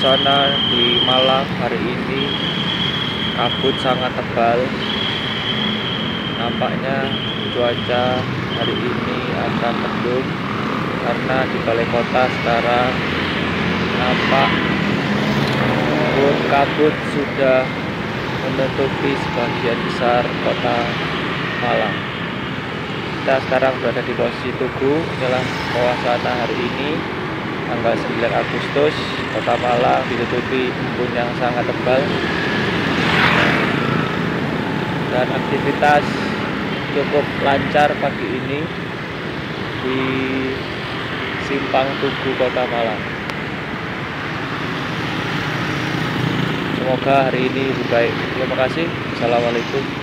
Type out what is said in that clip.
Suasana di Malang hari ini kabut sangat tebal. Nampaknya cuaca hari ini akan mendung karena di balai kota sekarang nampak kabut sudah menutupi sebagian besar kota Malang. Kita sekarang berada di posisi Tugu. Inilah suasana hari ini tanggal 9 Agustus. Kota Malang ditutupi embun yang sangat tebal dan aktivitas cukup lancar pagi ini di Simpang Tugu Kota Malang. Semoga hari ini lebih baik. Terima kasih. Assalamualaikum.